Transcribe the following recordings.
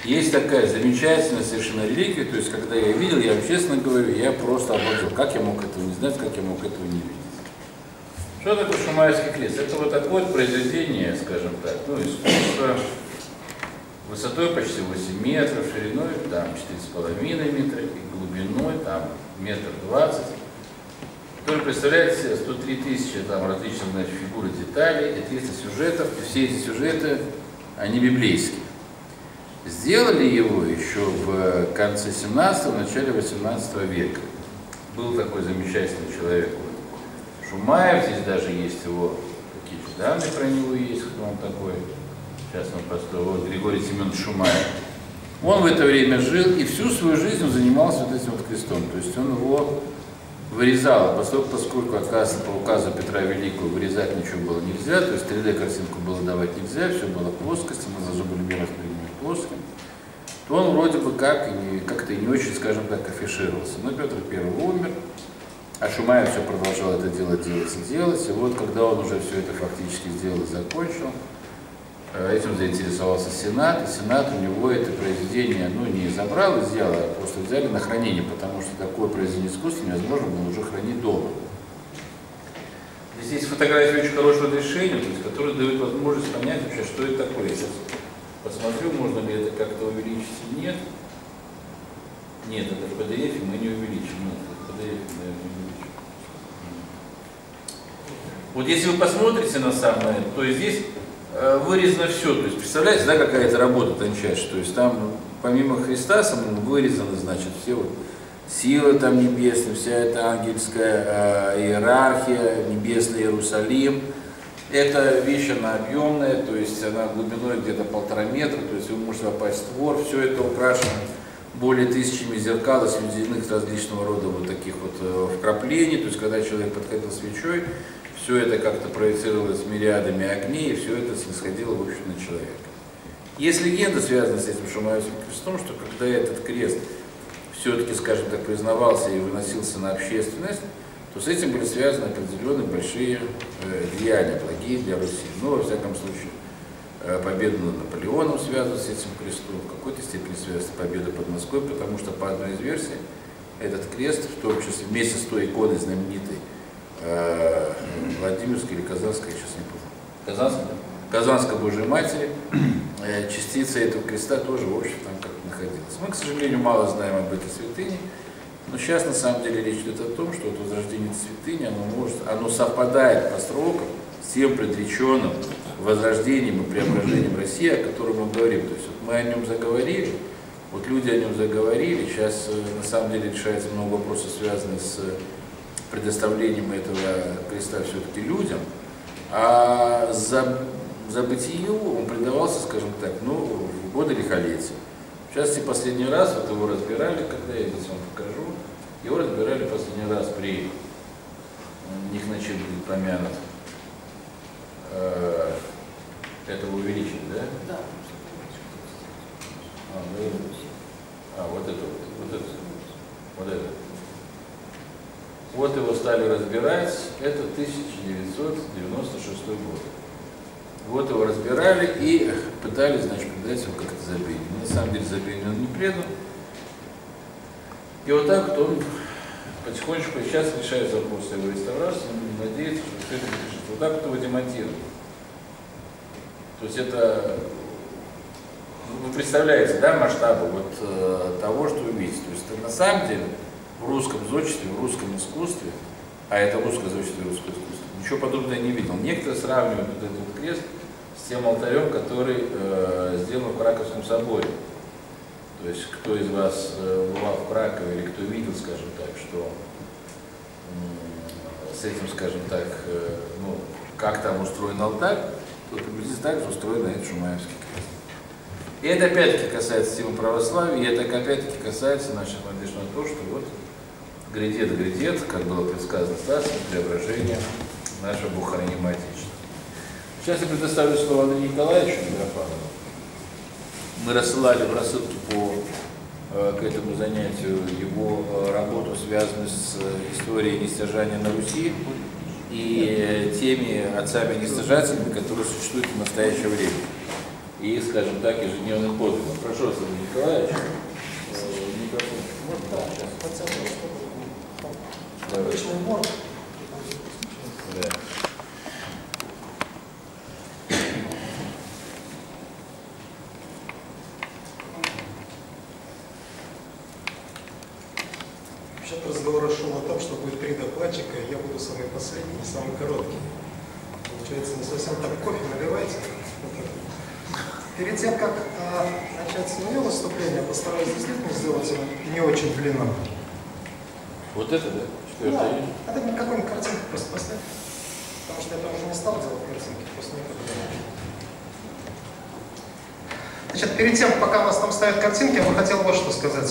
Есть такая замечательная совершенно реликвия, то есть когда я видел, я вам честно говорю, я просто обалдел, как я мог этого не знать, как я мог этого не видеть. Что такое Шумаевский крест? Это вот такое произведение, скажем так, ну, искусство, высотой почти 8 метров, шириной там 4,5 метра, и глубиной там 1,20 м, который представляет себе 103 тысячи там различных, значит, фигур и деталей, и 300 сюжетов, и все эти сюжеты, они библейские. Сделали его еще в конце 17-го, начале 18 века. Был такой замечательный человек Шумаев, здесь даже есть его какие-то данные про него есть, кто он такой. Сейчас он просто, вот Григорий Семенович Шумаев. Он в это время жил и всю свою жизнь он занимался вот этим вот крестом. То есть он его вырезал, поскольку, оказывается, по указу Петра Великого вырезать ничего было нельзя, то есть 3D-картинку было давать нельзя, все было плоскости, мы должны были мир воспринимать плоским, то он вроде бы как-то и не очень, скажем так, афишировался. Но Петр I умер, а Шумаев все продолжал это делать. И вот когда он уже все это фактически сделал и закончил, этим заинтересовался Сенат, и Сенат у него это произведение, ну, не забрал, изъял, а просто взяли на хранение, потому что такое произведение искусства невозможно было уже хранить дома. Здесь есть фотография очень хорошего решения, то есть, которое дает возможность понять вообще, что это такое. Я сейчас посмотрю, можно ли это как-то увеличить или нет. Нет, это в PDF мы не увеличим. Нет, это в PDF мы не увеличим. Вот если вы посмотрите на самое, то здесь вырезано все, то есть представляете, да, какая-то работа тончайшая, то есть там помимо Христа самому вырезаны, значит, все вот силы там небесные, вся эта ангельская иерархия, небесный Иерусалим. Эта вещь, она объемная, то есть она глубиной где-то 1,5 метра, то есть вы можете попасть в двор, все это украшено более 1000 зеркал, освещенных различного рода вот таких вот вкраплений, то есть когда человек подходил свечой, все это как-то проецировалось мириадами огней, и все это снисходило, в общем, на человека. Есть легенда, связанная с этим Шумаевским крестом, что когда этот крест все-таки, скажем так, признавался и выносился на общественность, то с этим были связаны определенные большие деяния, благие для Руси. Ну, во всяком случае, победа над Наполеоном связана с этим крестом, в какой-то степени связана с победой под Москвой, потому что по одной из версий этот крест, в том числе вместе с той иконой знаменитой, Владимирской или Казанской, я сейчас не помню. Казанской Божьей Матери, частица этого креста тоже, в общем, там как-то находилась. Мы, к сожалению, мало знаем об этой святыне, но сейчас, на самом деле, речь идет о том, что вот возрождение этой святыни, оно совпадает по срокам с тем предреченным возрождением и преображением России, о котором мы говорим. То есть вот мы о нем заговорили, вот люди о нем заговорили, сейчас, на самом деле, решается много вопросов, связанных с предоставлением этого креста все-таки людям, а за бытию он предавался, скажем так, ну, в годы лихолетия. В частности, последний раз вот его разбирали, когда я здесь вам покажу, его разбирали последний раз при них начин будет помянут. Это вы увеличили, да? Да. Вот это. Вот его стали разбирать, это 1996 год. Вот его разбирали и пытались, значит, предать его как-то забвению. Но на самом деле забвению он не предан. И вот так вот он потихонечку сейчас решается вопрос его реставрации, он надеется, что все это будет решиться. Вот так вот его демонтируют. То есть это, вы представляете, да, масштабы вот того, что вы видите. То есть это, на самом деле в русском зодчестве, в русском искусстве, а это русское зодчество и русское искусство, ничего подобного я не видел. Некоторые сравнивают вот этот вот крест с тем алтарем, который сделан в Краковском соборе. То есть кто из вас бывал в Кракове или кто видел, скажем так, что с этим, скажем так, ну, как там устроен алтарь, то приблизительно так же устроен этот Шумаевский крест. И это опять-таки касается темы православия, и это опять-таки касается наших надежд на то, что вот грядет, как было предсказано царством, преображение нашего Богохранимого Отечества. Сейчас я предоставлю слово Андрею Николаевичу Митрофанову. Мы рассылали в рассылке к этому занятию его работу, связанную с историей нестяжания на Руси и теми отцами-нестяжателями, которые существуют в настоящее время. И и их, скажем так, ежедневным подвигом. Прошу, Василий Николаевич. Микрофон. Вот, да, сейчас. Давай. Да. Вообще-то разговор шел о том, что будет 3 докладчика, и я буду самый последний, самый короткий. Получается, не совсем так. Кофе наливайте. Перед тем, как начать свое выступление, постараюсь действительно сделать его не очень длинным. Вот это, да? Да, это какую-нибудь картинку просто поставь. Потому что я там уже не стал делать картинки, просто не так. Значит, перед тем, пока у нас там ставят картинки, я бы хотел вот что сказать.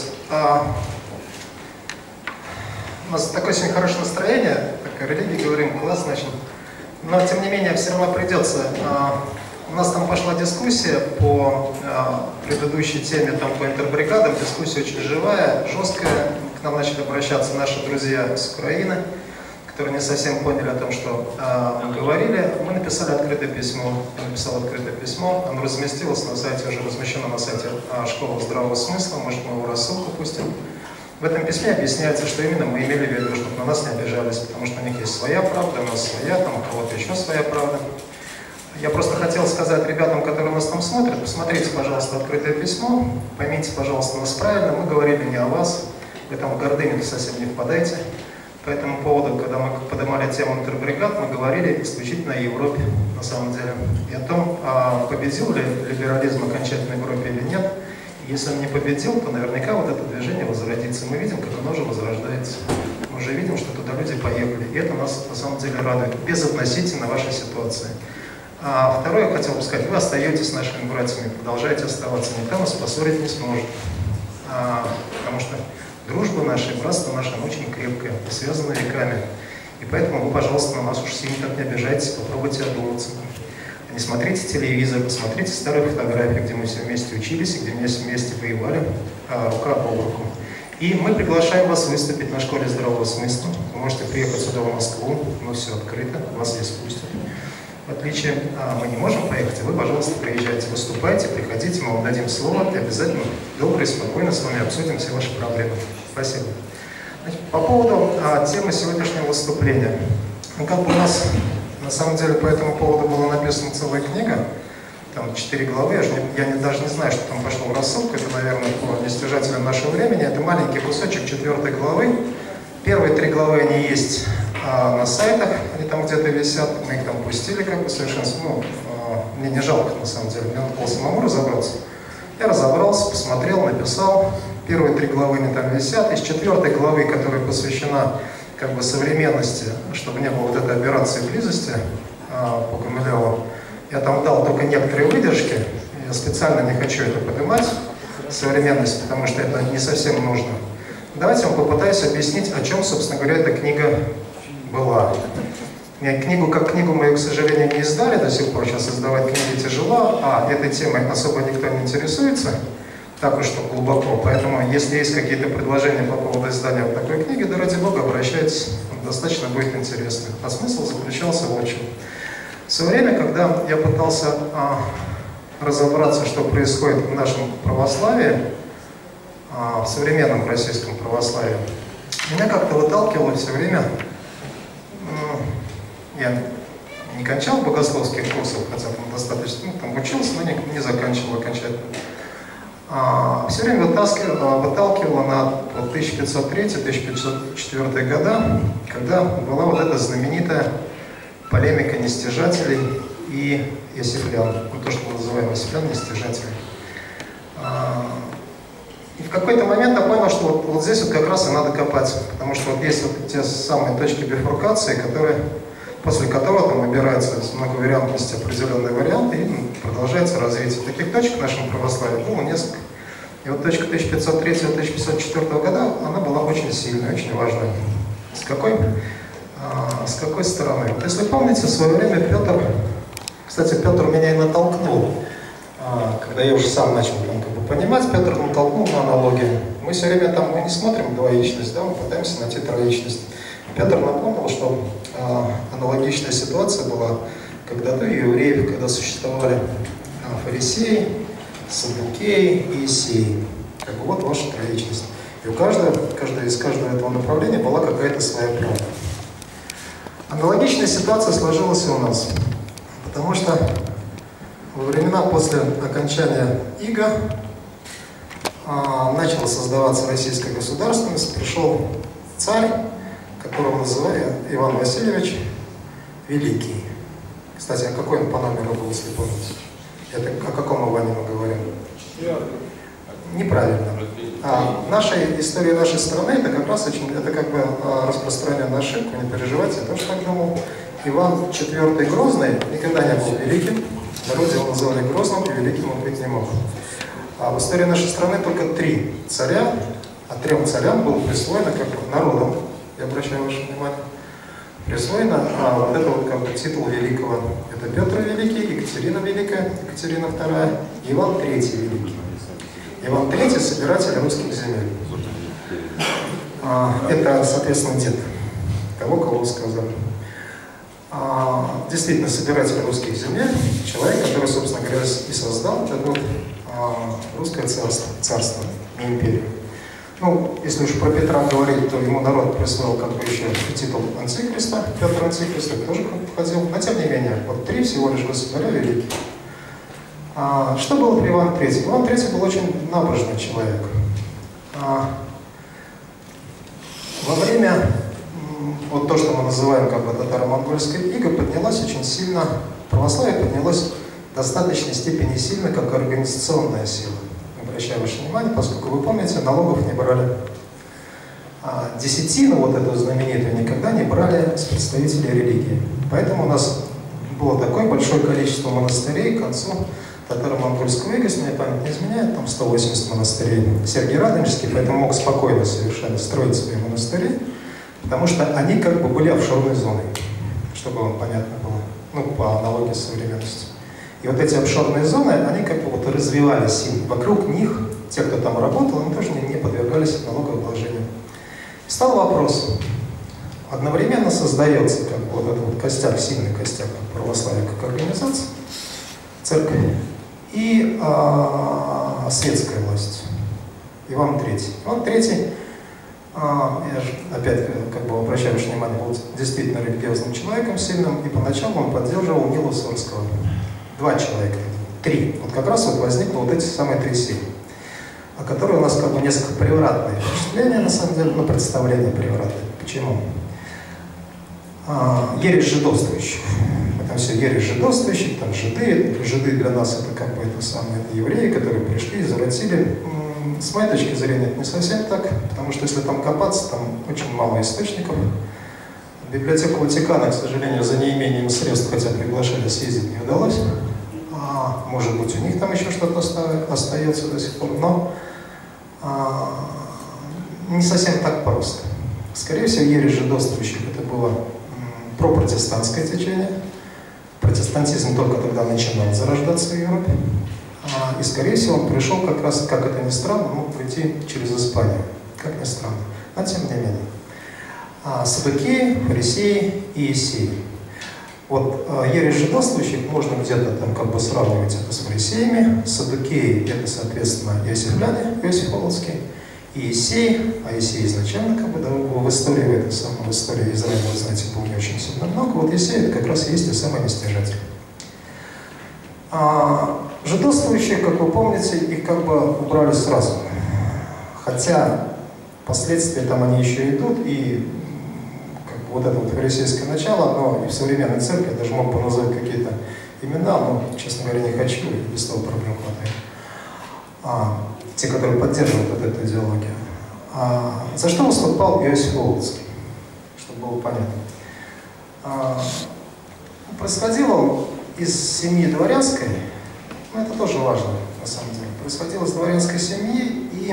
У нас такое сегодня хорошее настроение, так о религии говорим, классно очень. Но, тем не менее, все равно придется. У нас там пошла дискуссия по предыдущей теме, там по интербригадам. Дискуссия очень живая, жесткая. К нам начали обращаться наши друзья с Украины, которые не совсем поняли о том, что мы говорили. Мы написали открытое письмо. Я написал открытое письмо. Оно разместилось на сайте, уже размещено на сайте Школы здравого смысла. Может, мы его рассылку пустим. В этом письме объясняется, что именно мы имели в виду, чтобы на нас не обижались, потому что у них есть своя правда, у нас своя, там у кого-то еще своя правда. Я просто хотел сказать ребятам, которые нас там смотрят, посмотрите, пожалуйста, открытое письмо, поймите, пожалуйста, нас правильно, мы говорили не о вас, вы там в гордыню совсем не впадайте. По этому поводу, когда мы поднимали тему интербригад, мы говорили исключительно о Европе, на самом деле, и о том, победил ли либерализм окончательно в Европе или нет. Если он не победил, то наверняка вот это движение возродится. Мы видим, как оно уже возрождается. Мы уже видим, что туда люди поехали. И это нас на самом деле радует, безотносительно вашей ситуации. А второе, я хотел бы сказать, вы остаетесь нашими братьями, продолжаете оставаться. Никто нас поссорить не сможет. Потому что дружба наша и братство наше, оно очень крепкое, связано веками. И поэтому вы, пожалуйста, на нас уж сильно так не обижайтесь, попробуйте одуматься. Не смотрите телевизор, посмотрите старые фотографии, где мы все вместе учились, где мы все вместе воевали, рука об руку. И мы приглашаем вас выступить на Школе здравого смысла. Вы можете приехать сюда, в Москву, но все открыто, вас здесь пустят. В отличие, мы не можем поехать, а вы, пожалуйста, приезжайте, выступайте, приходите, мы вам дадим слово, и обязательно долго и спокойно с вами обсудим все ваши проблемы. Спасибо. Значит, по поводу темы сегодняшнего выступления. Ну, как бы у нас... На самом деле, по этому поводу была написана целая книга, там 4 главы, я даже не знаю, что там пошло в рассылку, это, наверное, по достижателям нашего времени, это маленький кусочек 4 главы. Первые 3 главы, они есть на сайтах, они там где-то висят, мы их там пустили, как бы совершенно, мне не жалко, на самом деле, мне надо было самому разобраться. Я разобрался, посмотрел, написал, первые 3 главы они там висят, из 4 главы, которая посвящена как бы современности, чтобы не было вот этой операции близости по Гумилеву. Я там дал только некоторые выдержки, я специально не хочу это поднимать, современность, потому что это не совсем нужно. Давайте я вам попытаюсь объяснить, о чем, собственно говоря, эта книга была. Книгу, как книгу мы, к сожалению, не издали до сих пор, сейчас издавать книги тяжело, а этой темой особо никто не интересуется. Так уж что глубоко. Поэтому, если есть какие-то предложения по поводу издания вот такой книги, да ради бога, обращайтесь, достаточно будет интересно. А смысл заключался в чем. В свое время, когда я пытался разобраться, что происходит в нашем православии, в современном российском православии, меня как-то выталкивало все время, я не кончал богословских курсов, хотя там достаточно, там учился, но не заканчивал окончательно. Все время выталкивало на 1503-1504 года, когда была вот эта знаменитая полемика нестяжателей и есифлян, то, что мы называем есифлян, нестяжатели. И в какой-то момент я понял, что вот здесь вот как раз и надо копать, потому что вот есть вот те самые точки бифуркации, после которого там выбирается с многовариантности определенный вариант и продолжается развитие. Таких точек в нашем православии было несколько. И вот точка 1503-1504 года, она была очень сильной, очень важной. С какой стороны? Вот если помните, в свое время Петр, кстати, Петр меня и натолкнул, когда я уже сам начал там, как бы, понимать, Петр натолкнул на аналогии. Мы все время там мы не смотрим двоичность, да, мы пытаемся найти троичность. Петр напомнил, что аналогичная ситуация была когда-то у евреев, когда существовали фарисеи, саддукеи и иессеи. Как бы вот ваша троичность. И у каждого из каждого этого направления была какая-то своя правда. Аналогичная ситуация сложилась и у нас. Потому что во времена после окончания ига начала создаваться российская государственность, пришел царь, которого называли Иван Васильевич Великий. Кстати, а какой он по номеру был, если помните? Это о каком Иване мы говорим? Неправильно. Наша история нашей страны это как раз это как бы распространенная ошибка, не переживайте, я тоже так думал. Иван IV Грозный никогда не был великим, в народе его называли Грозным, и великим он быть не мог. А в истории нашей страны только 3 царя, а 3 царям было присвоено как бы народом, я обращаю ваше внимание, присвоено вот это вот как бы титул великого. Это Петр Великий, Екатерина Великая, Екатерина II, и Иван III Великий. Иван III собиратель русских земель. Это, соответственно, дед того, кого вы сказали. Действительно, собиратель русских земель, человек, который, собственно говоря, и создал это вот, русское царство, не империю. Ну, если уж про Петра говорить, то ему народ присвоил как бы еще титул антихриста, Петр Антихрист, это тоже входил. Но тем не менее, вот 3 всего лишь государя великих. Что было при Иване III? Иван III был очень набожный человек. Во время, вот то, что мы называем как бы татаро-монгольская ига, поднялась очень сильно, православие поднялось в достаточной степени сильно, как организационная сила. Обращаю ваше внимание, поскольку вы помните, налогов не брали. Десятину, вот эту знаменитую, никогда не брали с представителей религии. Поэтому у нас было такое большое количество монастырей к концу татаро-монгольского ига, если мне память не изменяет, там 180 монастырей. Сергий Радонежский поэтому мог спокойно совершенно строить свои монастыри, потому что они как бы были офшорной зоной, чтобы вам понятно было, ну, по аналогии с современностью. И вот эти офшорные зоны, они как бы вот развивались сильно. Вокруг них, те, кто там работал, они тоже не подвергались налогообложению. И стал вопрос. Одновременно создается как бы вот этот вот костяк, сильный костяк православия как организации, церковь, и светская власть. Иван III. Иван III, я же опять как бы обращаю ваше внимание, был действительно религиозным человеком сильным, и поначалу он поддерживал Нила Сорского. 2 человека, 3. Вот как раз вот возникло вот эти самые 3 силы, которые у нас как бы несколько превратные впечатления, на самом деле, но представления превратные. Почему? Ересь жидовствующих. Там все ересь жидовствующих, там жиды. Жиды для нас это как бы это самые это евреи, которые пришли, извратили. С моей точки зрения это не совсем так, потому что если там копаться, там очень мало источников. Библиотеку Ватикана, к сожалению, за неимением средств, хотя приглашали, съездить не удалось. Может быть, у них там еще что-то остается до сих пор, но не совсем так просто. Скорее всего, ересь жидовствующих это было пропротестантское течение. Протестантизм только тогда начинал зарождаться в Европе. И, скорее всего, он пришел как раз, как это ни странно, мог прийти через Испанию. Как ни странно. Но тем не менее. Саддукеи, фарисеи и иессеи. Вот ересь жидовствующих можно где-то там как бы сравнивать это с фарисеями. Саддукеи это, соответственно, иосифляне, Иосиф Волоцкий. И иессеи, а иессеи изначально как бы да, в истории, в истории Израиля, вы знаете, было не очень сильно много. Вот иессеи это как раз и есть те самые нестяжатели. Жидовствующие, как вы помните, их как бы убрали сразу. Хотя последствия там они еще идут, и как бы, вот это вот фарисейское начало, но и в современной церкви, я даже мог бы назвать какие-то имена, но, честно говоря, не хочу, и без того проблем хватает. Те, которые поддерживают вот эту идеологию. За что выступал Иосиф Волоцкий? Чтобы было понятно. Происходил он из семьи дворянской, ну это тоже важно, на самом деле. Происходил из дворянской семьи и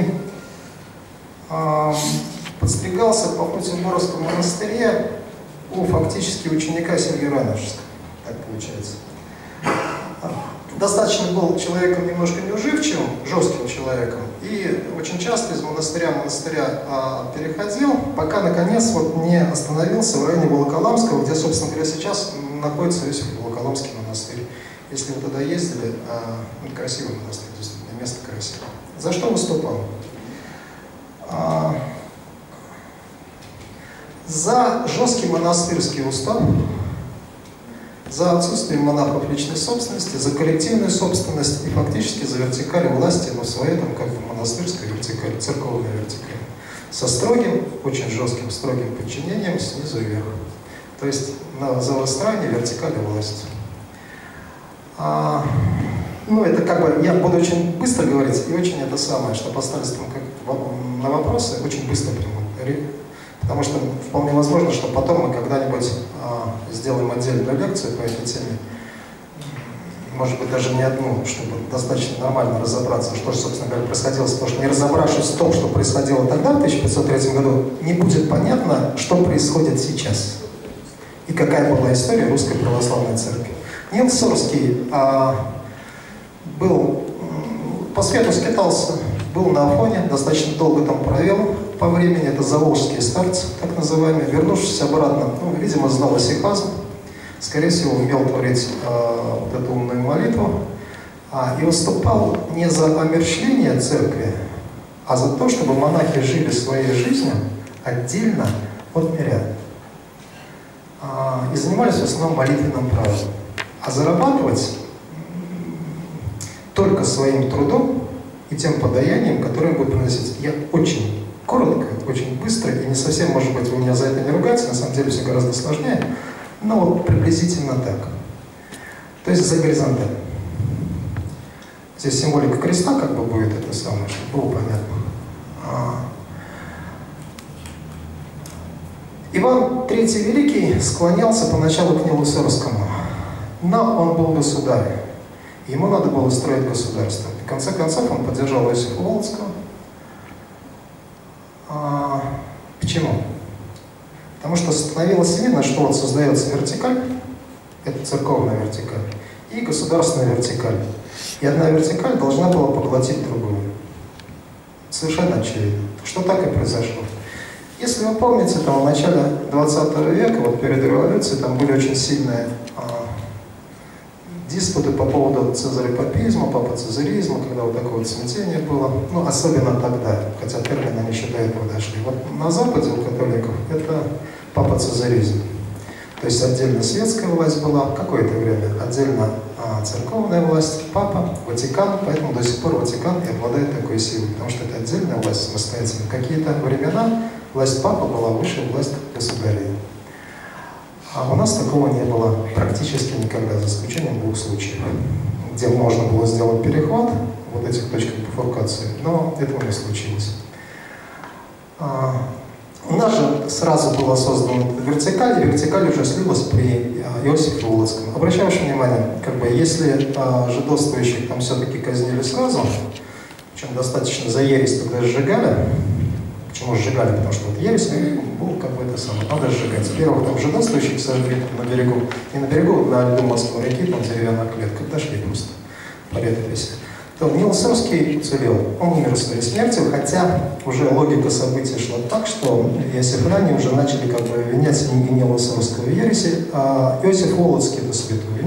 подстригался по Футенборовскому монастыре у фактически ученика Сергия Радонежского. Так получается. Достаточно был человеком немножко неуживчивым, жестким человеком, и очень часто из монастыря в монастыря переходил, пока наконец вот не остановился в районе Волоколамского, где, собственно говоря, сейчас находится весь Волоколамский монастырь. Если вы туда ездили, красивое монастырь, действительно, место красивое. За что выступал? За жесткий монастырский устав, за отсутствие монахов личной собственности, за коллективную собственность и фактически за вертикаль власти, но в своей там как бы монастырской вертикали, церковной вертикали. Со строгим, очень жестким, строгим подчинением снизу вверх. То есть за выстраивание вертикали власти. Ну, это как бы, я буду очень быстро говорить, и очень это самое, что посредством на вопросы очень быстро приму. Потому что вполне возможно, что потом мы когда-нибудь сделаем отдельную лекцию по этой теме. Может быть, даже не одну, чтобы достаточно нормально разобраться, что же, собственно говоря, происходило. Потому что не разобравшись в том, что происходило тогда, в 1503 году, не будет понятно, что происходит сейчас. И какая была история Русской Православной Церкви. Нил Сорский был, по свету скитался, был на Афоне, достаточно долго там провел по времени, это заволжские старцы, так называемые. Вернувшись обратно, ну, видимо, знал исихазм, скорее всего, умел творить вот эту умную молитву, и выступал не за омерщвление церкви, а за то, чтобы монахи жили своей жизнью отдельно от мирян. И занимались в основном молитвенным правом. А зарабатывать только своим трудом и тем подаянием, которое будет приносить. Я очень коротко, очень быстро, и не совсем, может быть, вы меня за это не ругаете, на самом деле все гораздо сложнее, но вот приблизительно так. То есть за горизонталь. Здесь символика креста как бы будет это самое, чтобы было понятно. Иван III Великий склонялся поначалу к Нилу Сорскому, но он был государь. Ему надо было строить государство. В конце концов, он поддержал Иосифа Волоцкого. Почему? Потому что становилось видно, что вот создается вертикаль, это церковная вертикаль, и государственная вертикаль. И одна вертикаль должна была поглотить другую. Совершенно очевидно, что так и произошло. Если вы помните, там в начале 20 века, вот перед революцией, там были очень сильные диспуты по поводу цезарепапизма, папоцезаризма, когда вот такое вот смятение было, ну, особенно тогда, хотя термины они еще до этого дошли. Вот на Западе у католиков это папоцезаризм. То есть отдельно светская власть была какое-то время, отдельно церковная власть, папа, Ватикан, поэтому до сих пор Ватикан и обладает такой силой, потому что это отдельная власть самостоятельная. Какие-то времена власть папы была выше власти государей. А у нас такого не было практически никогда, за исключением двух случаев, где можно было сделать перехват вот этих точек бифуркации, но этого не случилось. У нас же сразу была создана вертикаль, и вертикаль уже слилась при Иосифе Волоцком. Обращаю ваше внимание, как бы, если жидовствующих там все-таки казнили сразу, причем достаточно за ересь тогда сжигали. Почему сжигали? Потому что вот ересь был как бы это самое, надо сжигать. Первых там жидовствующих сожгли на берегу, не на берегу, на льду Москвы реки, там деревянная клетка, дошли просто по летописи. То Нил Сорский уцелел, он умер своей смертью, хотя уже логика событий шла так, что иосифляне уже начали как бы обвинять не Нила Сорского в ереси, а Иосиф Волоцкий это святой.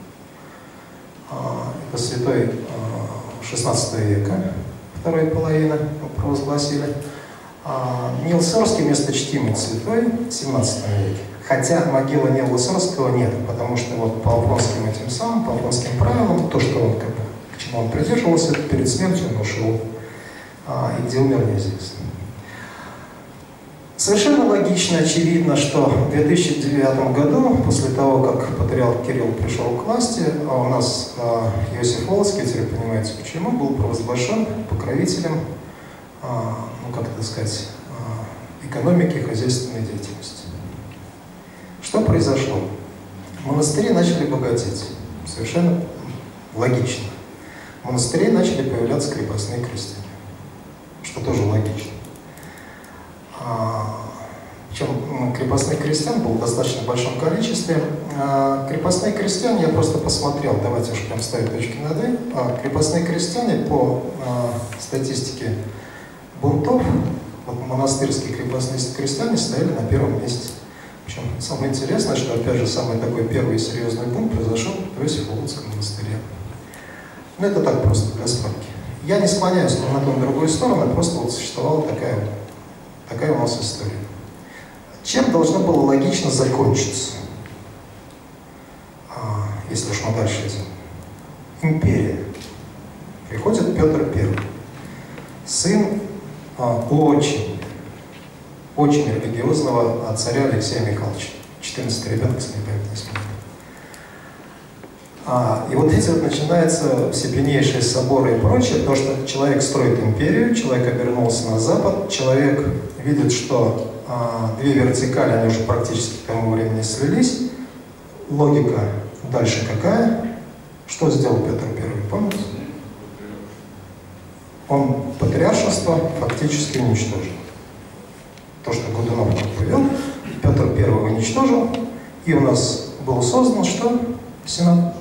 Это святой 16 века, второй половины провозгласили. Нил Сорский вместо чтимый святой в 17 веке. Хотя могилы Нила Сорского нет, потому что вот по афонским этим самым, по афонским правилам, то, что он, как бы, к чему он придерживался, перед смертью он ушел, и где умер, неизвестно. Совершенно логично, очевидно, что в 2009 году, после того, как патриарх Кирилл пришел к власти, у нас Иосиф Волоцкий, теперь понимаете почему, был провозглашен покровителем, ну, как это сказать, экономики и хозяйственной деятельности. Что произошло? Монастыри начали богатеть. Совершенно логично. В монастыре начали появляться крепостные крестьяне. Что тоже логично. Причем крепостных крестьян было в достаточно большом количестве. Крепостные крестьяне, я просто посмотрел, давайте уж прям ставить точки над «и». Крепостные крестьяне по статистике бунтов, вот монастырские крепостные крестьяне стояли на первом месте. Причем самое интересное, что, опять же, самый такой первый серьезный бунт произошел в Иосифо-Луцком монастыре. Ну, это так просто, для справки. Я не склоняюсь на ту, на другую сторону, просто вот существовала такая у нас история. Чем должно было логично закончиться, если уж мы дальше идем? Империя. Приходит Петр I, сын очень религиозного царя Алексея Михайловича, 14-й ребенок, если не память не смеет. И вот эти вот начинаются всепленнейшие соборы и прочее, потому что человек строит империю, человек обернулся на Запад, человек видит, что две вертикали, они уже практически к тому времени слились. Логика дальше какая? Что сделал Петр I, помните? Он патриаршество фактически уничтожил. То, что Годунов повел, Петр I уничтожил, и у нас был создан что? Сенат.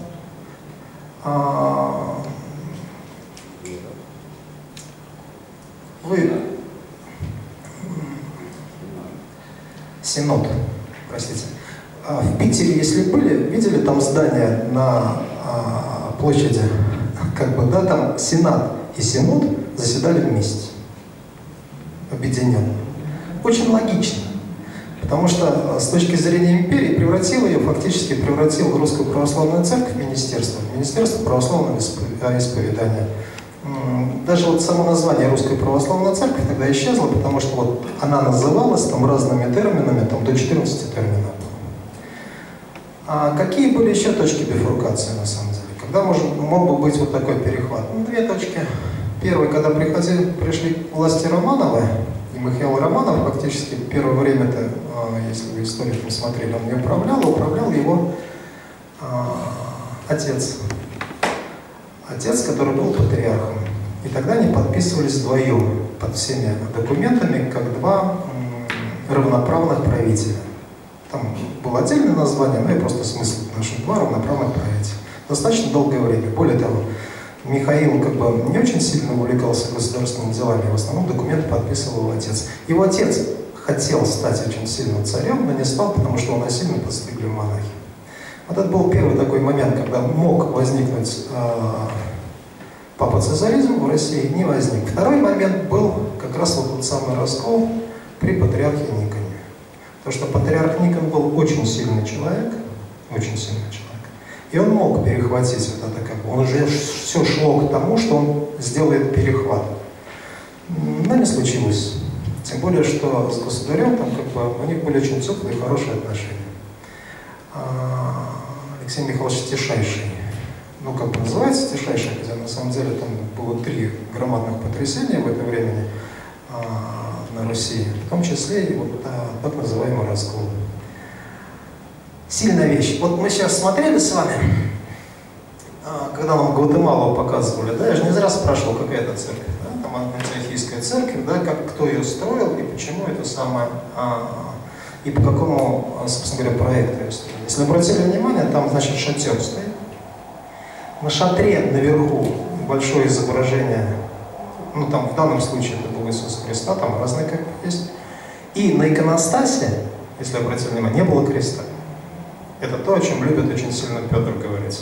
Синод, простите. В Питере, если были, видели там здание на площади, как бы, да, там Сенат и Синод заседали вместе, объединенно. Очень логично, потому что с точки зрения империи фактически превратил Русскую Православную Церковь в Министерство православного исповедания. Даже вот само название Русская Православная Церковь тогда исчезло, потому что вот она называлась там разными терминами, там до 14 терминов. А какие были еще точки бифуркации на самом деле? Когда мог бы быть вот такой перехват? Ну, две точки. Первый, когда пришли власти Романовы, и Михаил Романов фактически первое время-то, если вы историю посмотрели, он не управлял его отец. Отец, который был патриархом. И тогда они подписывались вдвоем под всеми документами, как два равноправных правителя. Там было отдельное название, но я просто смысл нашел. Два равноправных правителя. Достаточно долгое время. Более того, Михаил как бы не очень сильно увлекался государственными делами, в основном документы подписывал его отец. Его отец хотел стать очень сильным царем, но не стал, потому что его насильно подстригли в монахи. Вот это был первый такой момент, когда мог возникнуть папа-цезаризм в России, не возник. Второй момент был как раз вот тот самый раскол при патриархе Никоне. Потому что патриарх Никон был очень сильный человек, и он мог перехватить вот это, как бы, он уже все шло к тому, что он сделает перехват. Но не случилось. Тем более, что с государем там как бы у них были очень теплые и хорошие отношения. Алексей Михайлович Тишайший, ну как бы называется Тишайший, хотя на самом деле там было 3 громадных потрясения в это время на Руси, в том числе и вот так называемый раскол. Сильная вещь. Вот мы сейчас смотрели с вами, когда нам Гватемалу показывали, да, я же не зря спрашивал, какая это церковь, да? Там антиохийская церковь, да, кто ее строил и почему это самое, и по какому, собственно говоря, проекту ее строили. Если обратили внимание, там, значит, шатер стоит. На шатре наверху большое изображение, ну там в данном случае это был Иисус Христа, там разные как есть. И на иконостасе, если обратили внимание, не было креста. Это то, о чем любит очень сильно Петр говорить.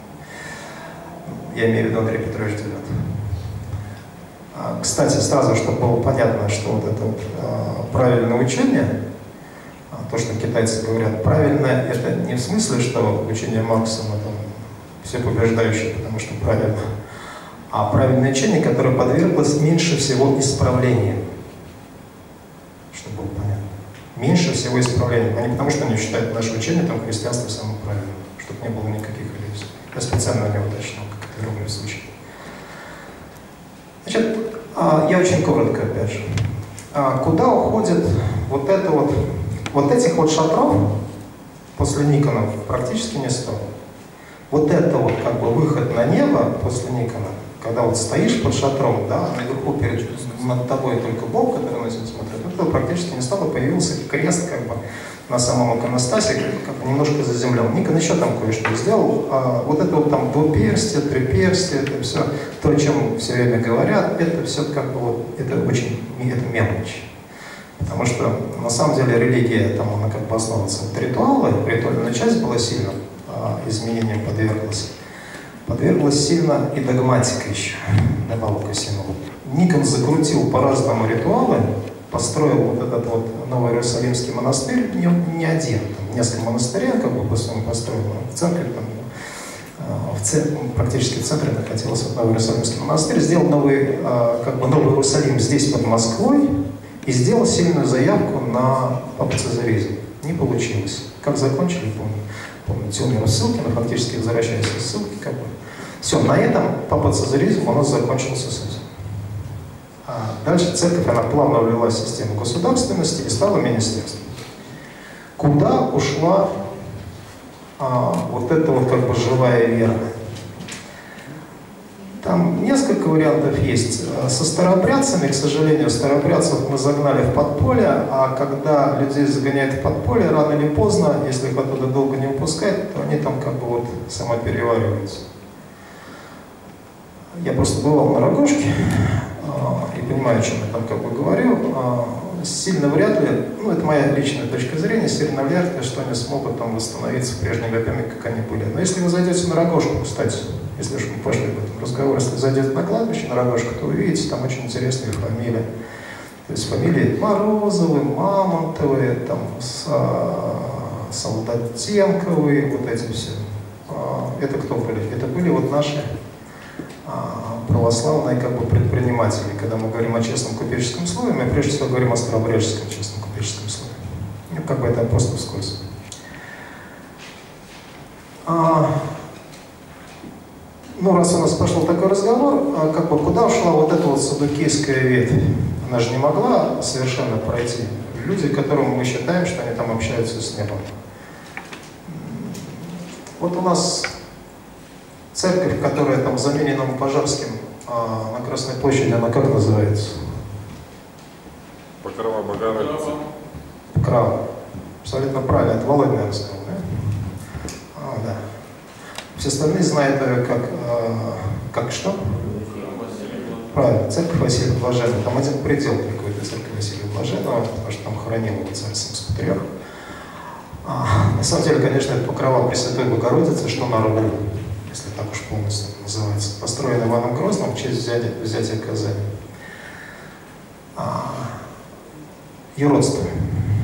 Я имею в виду Андрей Петрович Девятов. Кстати, сразу, чтобы было понятно, что вот это вот, правильное учение, то, что китайцы говорят правильно, это не в смысле, что учение Маркса, ну, там, все побеждающие, потому что правильно, а правильное учение, которое подверглось меньше всего исправлению. Чтобы было понятно. Меньше всего исправления. А не потому, что они считают наше учение, там, христианство самым правильным, чтобы не было никаких иллюзий. Я специально не уточнил, как это в любом случае. Значит, я очень коротко, опять же. Куда уходит вот это вот этих вот шатров после Никона практически не стало. Вот это вот как бы выход на небо после Никона, когда вот стоишь под шатром, да, наверху над тобой только Бог, который на тебя смотрит, этого практически не стало, появился крест как бы на самом иконостасе, как бы немножко заземлен. Никон еще там кое-что сделал, вот это вот там двуперстие, триперстие, это все то, о чем все время говорят, это все как бы вот, это очень, это мелочь. Потому что на самом деле религия, там она как бы основывается от ритуала, ритуальная часть была сильно изменениям подверглась. Подверглась сильно и догматика еще, добавок ко всему. Никон закрутил по-разному ритуалы, построил вот этот вот Новый Иерусалимский монастырь, не один, там несколько монастырей как бы по-своему построил, в центре, там, практически в центре находился вот Новый Иерусалимский монастырь, сделал новый, как бы Новый Иерусалим здесь под Москвой и сделал сильную заявку на папацезаризм. Не получилось. Как закончили, помните, умер в ссылке, но фактически возвращаясь из ссылки, как бы. Все, на этом папацезаризм у нас закончился совсем. А дальше церковь, она плавно влилась в систему государственности и стала министерством. Куда ушла вот эта вот как бы живая вера? Там несколько вариантов есть. Со старообрядцами, к сожалению, старообрядцев мы загнали в подполье, а когда людей загоняют в подполье, рано или поздно, если их оттуда долго не выпускать, то они там как бы вот самоперевариваются. Я просто бывал на Рогожке и понимаю, о чем я там как бы говорю. Сильно вряд ли, ну это моя личная точка зрения, сильно вряд ли, что они смогут там восстановиться прежними веками, как они были. Но если вы зайдете на Рогожку, кстати, если уж мы пошли в этом разговор, если зайдете на кладбище на Рогожку, то вы увидите там очень интересные фамилии. То есть фамилии Морозовы, Мамонтовы, там, Солдатенковы, вот эти все. Это кто были? Это были вот наши православные как бы предприниматели. Когда мы говорим о честном купеческом слове, мы прежде всего говорим о старообрядческом честном купеческом слове. Ну, как бы это просто вскользь. Ну, раз у нас пошел такой разговор, как бы куда ушла вот эта вот саддукейская ветвь? Она же не могла совершенно пройти. Люди, которым мы считаем, что они там общаются с небом. Вот у нас церковь, которая там за Мининым Пожарским на Красной площади, она как называется? Покрова Богородицы. Покрова. Абсолютно правильно. Это Володя, наверное, сказал, да? Да. Все остальные знают ее как что? Правильно, церковь Василия Блаженного. Там один предел какой-то церкви Василия Блаженного, потому что там хоронил его царь Симс Патриарх. На самом деле, конечно, это Покрова Пресвятой Богородицы, что на Ругу, если так уж полностью называется, построен Иваном Грозным в честь взятия Казани. Юродство.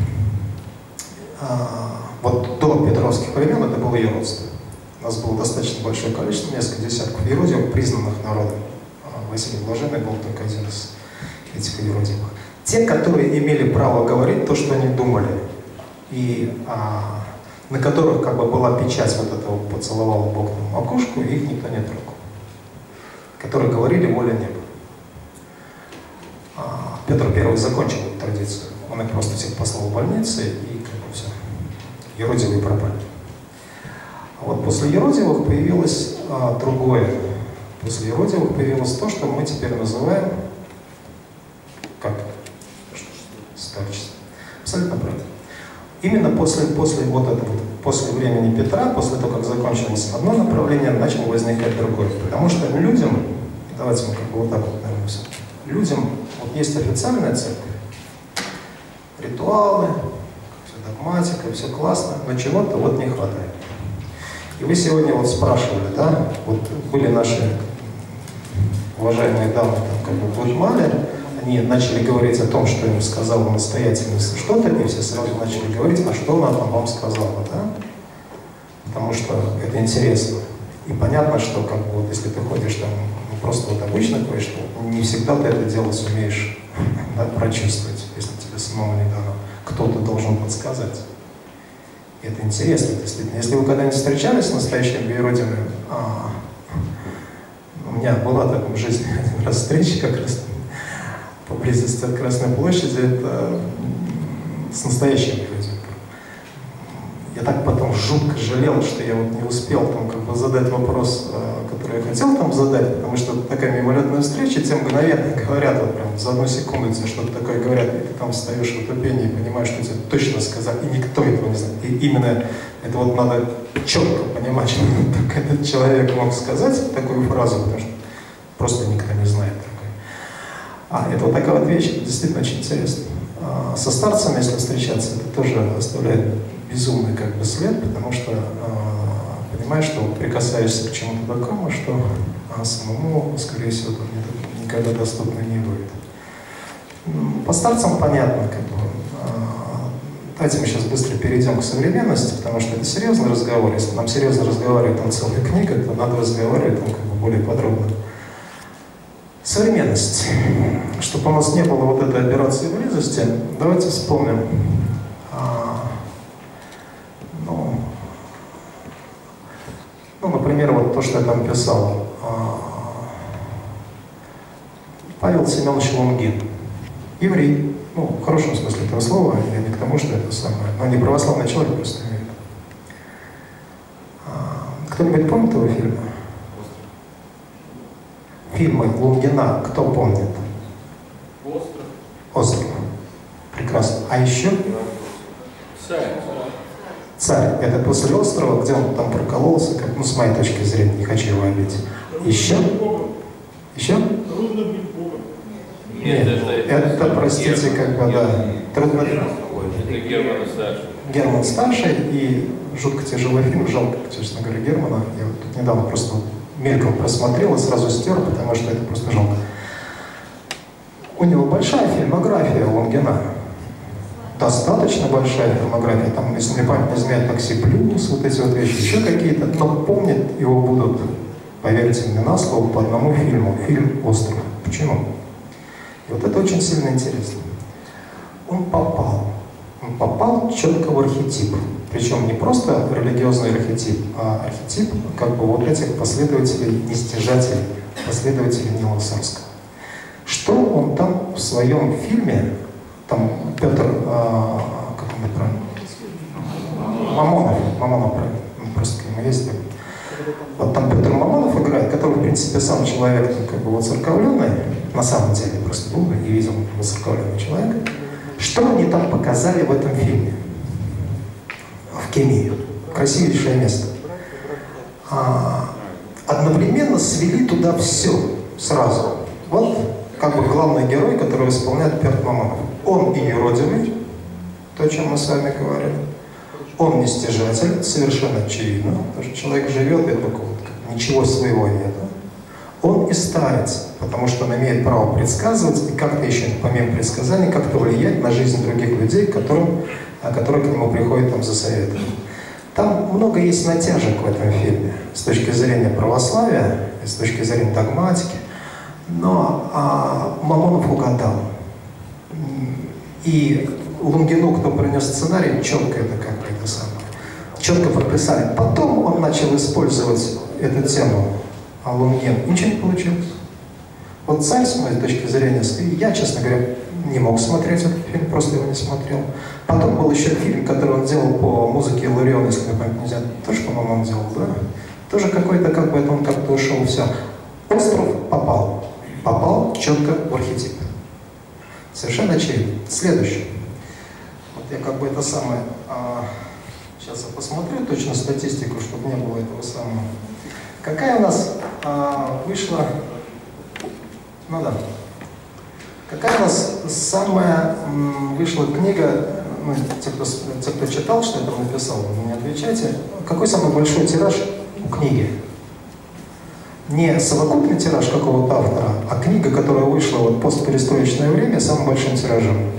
Вот до петровских времен это было юродство. У нас было достаточно большое количество, несколько десятков юродивых, признанных народом. Василий Блаженный был только один из этих юродивых. Те, которые имели право говорить то, что они думали, и на которых как бы была печать вот этого «поцеловал Бог на макушку», их никто не трогал. Которые говорили «воля неба». Петр I закончил эту традицию. Он их просто всех послал в больницы, и как бы все. Юродивые пропали. А вот после юродивых появилось другое. После юродивых появилось то, что мы теперь называем как? Старчество. Абсолютно правильно. Именно после времени Петра, после того, как закончилось одно направление, начало возникать другое. Потому что людям, давайте мы как бы вот так вот, наверное, все. Людям, вот есть официальная церковь, ритуалы, все догматика, все классно, но чего-то вот не хватает. И вы сегодня вот спрашивали, да, вот были наши уважаемые дамы, там, как бы в Гудмале, они начали говорить о том, что им сказала настоятельница что-то, и все сразу начали говорить, а что она там вам сказала, да? Потому что это интересно. И понятно, что как бы, вот, если ты ходишь там, ну, просто вот обычно кое-что, не всегда ты это дело сумеешь да, прочувствовать, если тебе самому не дано. Кто-то должен подсказать. И это интересно, действительно. Если вы когда-нибудь встречались с настоящими юродивыми, у меня была такая в жизни один раз встреча как раз поблизости от Красной площади, это с настоящими юродивыми. Я так потом жутко жалел, что я вот не успел там как бы задать вопрос, который я хотел там задать, потому что такая мимолетная встреча, те мгновенно говорят, вот прям за одну секунду тебе что-то такое говорят, и ты там встаешь в отупение и понимаешь, что тебе точно сказали, и никто этого не знает. И именно это вот надо четко понимать, что только этот человек мог сказать такую фразу, потому что просто никто не знает такой. Это вот такая вот вещь, действительно очень интересно. Со старцами, если встречаться, это тоже оставляет безумный как бы след, потому что понимаешь, что прикасаешься к чему-то такому, что самому, скорее всего, никогда доступно не будет. По старцам понятно, как бы. Давайте мы сейчас быстро перейдем к современности, потому что это серьезный разговор. Если нам серьезно разговаривать там целая книга, то надо разговаривать там как бы более подробно. Современность. Чтобы у нас не было вот этой операции близости, давайте вспомним. Например, вот то, что я там писал. Павел Семенович Лунгин. Еврей. В хорошем смысле этого слова, я не к тому, что это самое. Но не православный человек, просто имею в виду. Кто-нибудь помнит его фильмы? Фильмы Лунгина кто помнит? Остров. Остров. Прекрасно. А еще? Царь. Царь. Это после острова, где он там прокололся, как, с моей точки зрения, не хочу его обидеть. Еще? Еще? Нет, это, простите, как бы, да. Трудно... Это Герман Старший. Герман Старший и жутко тяжелый фильм, жалко, честно говоря, Германа. Я вот тут недавно просто мельком просмотрел и сразу стер, потому что это просто жалко. У него большая фильмография Лунгина. Достаточно большая фильмография. Там, если мне память не изменяет, «Такси плюс», вот эти вот вещи, еще какие-то. Но помнят его будут, поверьте мне на слово, по одному фильму. Фильм «Остров». Почему? И вот это очень сильно интересно. Он попал четко в архетип. Причем не просто религиозный архетип, а архетип как бы вот этих последователей нестяжателей, последователей Нила Сарского. Что он там в своем фильме, там Петр, как он правильно? Мамонов, правильно, просто к нему есть. Вот там Петр Мамонов играет, который, в принципе, сам человек, как бы воцерковленный, на самом деле, просто был и видел воцерковленный человек. Что они там показали в этом фильме? В Кемии. Красивейшее место. Одновременно свели туда все сразу. Вот как бы главный герой, который исполняет Петр Мамонов. Он и юродивый, то, о чем мы с вами говорили. Он не стяжатель, совершенно очевидно, потому что человек живет, и только вот ничего своего нет. Он и старец, потому что он имеет право предсказывать и как-то еще, помимо предсказаний, как-то влиять на жизнь других людей, которые к нему приходят там за советом. Там много есть натяжек в этом фильме с точки зрения православия, с точки зрения догматики, но Мамонов угадал. И Лунгину, кто принес сценарий, четко это как бы это самое, четко прописали. Потом он начал использовать эту тему, Лунгин, ничего не получилось. Вот «Царь», с моей точки зрения, я, честно говоря, не мог смотреть этот фильм, просто его не смотрел. Потом был еще фильм, который он делал по музыке Илариона, если мне память не знаю, тоже, по-моему, он делал, да? Тоже какой-то, как бы, это он как-то ушел, все. «Остров» попал четко в архетип. Совершенно очевидно. Следующее. Вот я как бы это самое, сейчас я посмотрю точно статистику, чтобы не было этого самого. Какая у нас вышла, какая у нас самая вышла книга, те, кто читал, что я там написал, вы мне отвечайте, какой самый большой тираж у книги? Не совокупный тираж какого-то автора, а книга, которая вышла вот постперестроечное время, самым большим тиражом.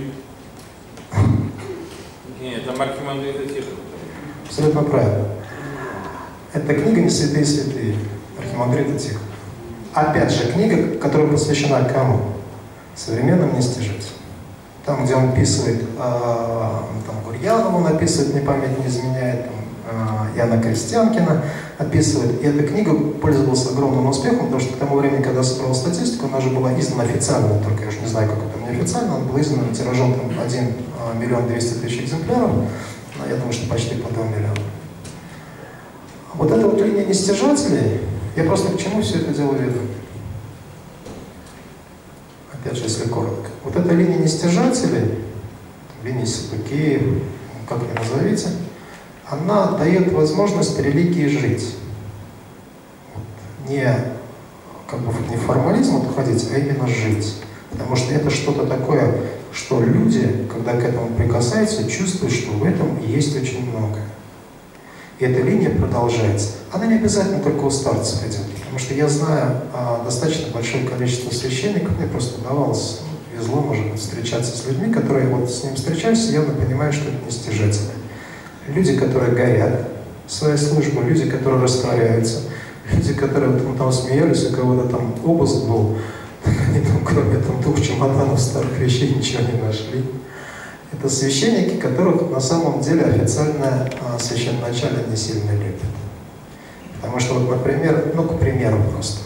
Нет, это Архимандрит Тихо. Абсолютно правильно. Это книга «Не святые святые» Архимандрита Тихо. Опять же, книга, которая посвящена кому? Современным нестяжателям. Там, где он описывает, там Гурьянову он описывает, мне память не изменяет, Яна Крестьянкина описывает. И эта книга пользовалась огромным успехом, потому что к тому времени, когда я собрал статистику, она же была издана официально, только я уже не знаю, как это неофициально, она была издана тиражом 1 200 000 экземпляров, я думаю, что почти по 2 миллиона. Вот эта вот линия нестяжателей, я просто к чему все это дело веду? Опять же, если коротко. Вот эта линия нестяжателей, линия Сапыкеев, как ее назовите, она дает возможность религии жить. Вот. Не как бы не в формализм уходить, а именно жить. Потому что это что-то такое, что люди, когда к этому прикасаются, чувствуют, что в этом есть очень много. И эта линия продолжается. Она не обязательно только у старцев идет, потому что я знаю достаточно большое количество священников, мне просто удавалось, везло, может быть, встречаться с людьми, которые вот с ним встречаюсь, явно понимаю, что это не стяжатели. Люди, которые горят своей службой, люди, которые растворяются, люди, которые вот, мы там смеялись, у кого-то там обыск был, они там, кроме там 2 чемоданов старых вещей, ничего не нашли. Это священники, которых на самом деле официально священноначалие не сильно любят. Потому что, вот, например, ну, к примеру просто.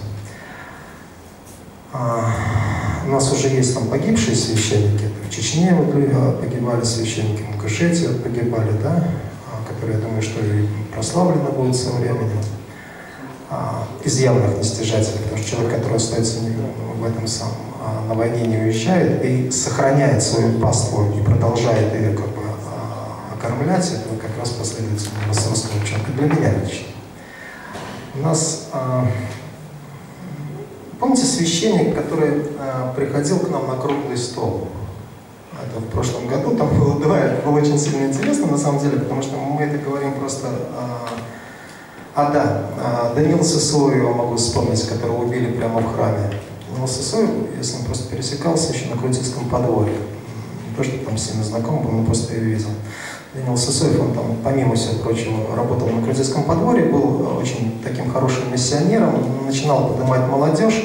У нас уже есть там погибшие священники. В Чечне вот погибали священники, в Ингушетии вот погибали, да, которые, я думаю, что и прославлено будет со временем. Из явных нестяжателей, потому что человек, который остается в этом самом, на войне, не уезжает и сохраняет свою паству и продолжает ее как бы окормлять, это как раз последовательно масонского человека. Для меня лично. У нас, помните, священник, который приходил к нам на круглый стол? Это в прошлом году, там было очень сильно интересно на самом деле, потому что мы это говорим просто... Даниил Сысоева могу вспомнить, которого убили прямо в храме. Даниил Сысоев, я с ним просто пересекался еще на Крутицком подворье. Не то, что там с ними знаком был, но просто я видел. Даниил Сысоев, он там, помимо всего прочего, работал на Крутицком подворье, был очень таким хорошим миссионером, начинал поднимать молодежь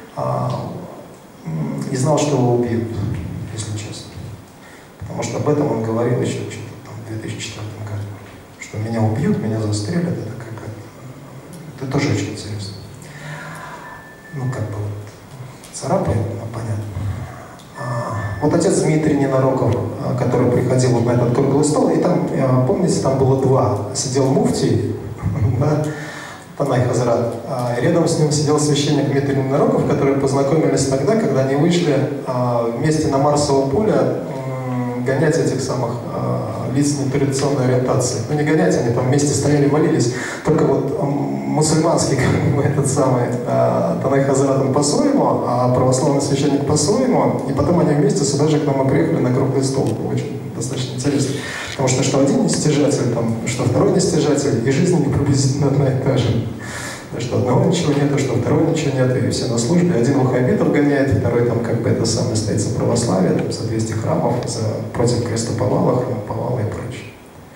и знал, что его убьют, если честно. Потому что об этом он говорил еще там, в 2004 году. Что меня убьют, меня застрелят, это тоже очень интересно. Ну, как бы вот царапает, ну, понятно. Вот отец Дмитрий Ненароков, который приходил вот на этот круглый стол, и там, помните, там было 2. Сидел муфтий, да, Танай Хазрат, и рядом с ним сидел священник Дмитрий Ненароков, которые познакомились тогда, когда они вышли вместе на Марсово поле гонять этих самых лиц нетрадиционной ориентации. Ну, не гонять, они там вместе стояли, молились. Только вот мусульманский, как бы, этот самый Танай Хазрат, он по-своему, а православный священник по-своему. И потом они вместе сюда же к нам и приехали на круглый стол. Очень достаточно интересно. Потому что один нестяжатель, там, что второй нестяжатель, и жизнь не приблизительно одна и та же. Что одного ничего нет, что второго ничего нет, и все на службе. Один ваххабитов гоняет, второй там как бы это самое стоит за православие, там, за 200 храмов, против крестоповала, храмоповала и прочее.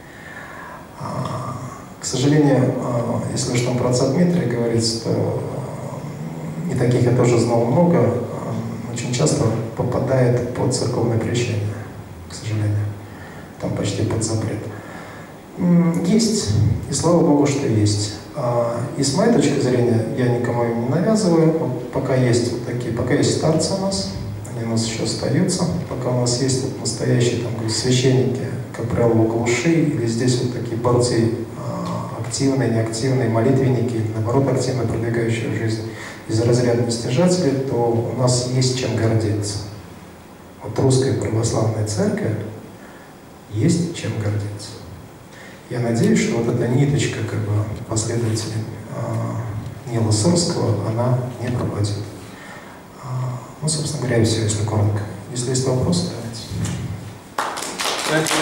К сожалению, если уж там про отца Дмитрия говорится, то и таких я тоже знал много, очень часто попадает под церковное крещение, к сожалению. Там почти под запрет. Есть, и слава Богу, что есть. И с моей точки зрения, я никому им не навязываю, вот пока есть вот такие, пока есть старцы у нас, они у нас еще остаются, пока у нас есть вот настоящие там, священники, как правило, в глуши, или здесь вот такие борцы, активные, неактивные, молитвенники, наоборот, активно продвигающие жизнь из разряда нестяжателей, то у нас есть чем гордиться. Вот русская православная церковь есть чем гордиться. Я надеюсь, что вот эта ниточка как бы последователей Нила Сорского, она не пропадет. Ну, собственно говоря, и все, если коротко. Если есть вопросы, давайте.